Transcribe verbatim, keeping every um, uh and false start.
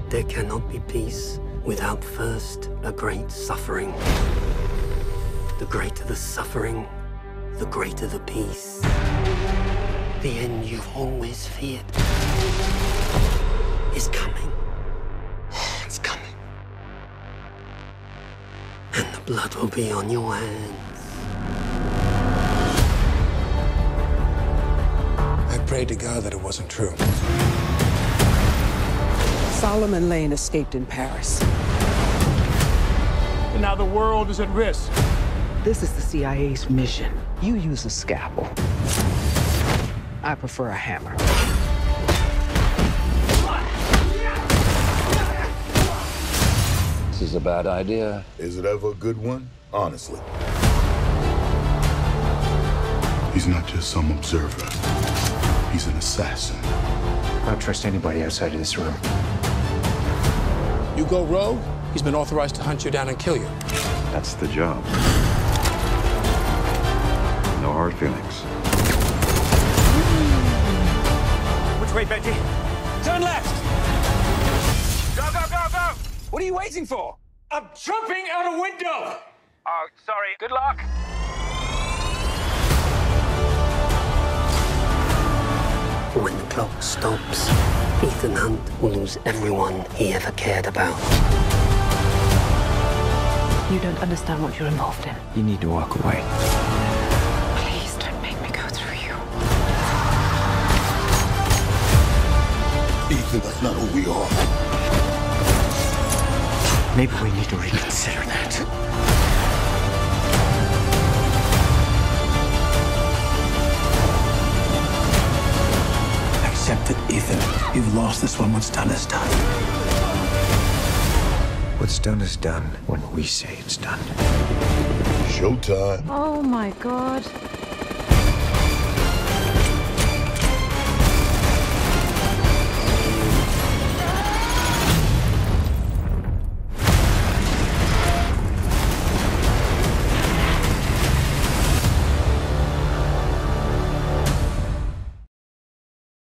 There cannot be peace without first a great suffering. The greater the suffering, the greater the peace. The end you've always feared is coming. It's coming. And the blood will be on your hands. I prayed to God that it wasn't true. Solomon Lane escaped in Paris. And now the world is at risk. This is the C I A's mission. You use a scalpel. I prefer a hammer. This is a bad idea. Is it ever a good one? Honestly. He's not just some observer. He's an assassin. I don't trust anybody outside of this room. You go rogue, he's been authorized to hunt you down and kill you. That's the job. No hard feelings. Which way, Benji? Turn left! Go, go, go, go! What are you waiting for? I'm jumping out a window! Oh, sorry. Good luck. When the clock stops, Ethan Hunt will lose everyone he ever cared about. You don't understand what you're involved in. You need to walk away. Please don't make me go through you. Ethan, that's not who we are. Maybe we need to reconsider that. Accept it, Ethan. You've lost this one. What's done is done. What's done is done when we say it's done. Showtime. Oh my God.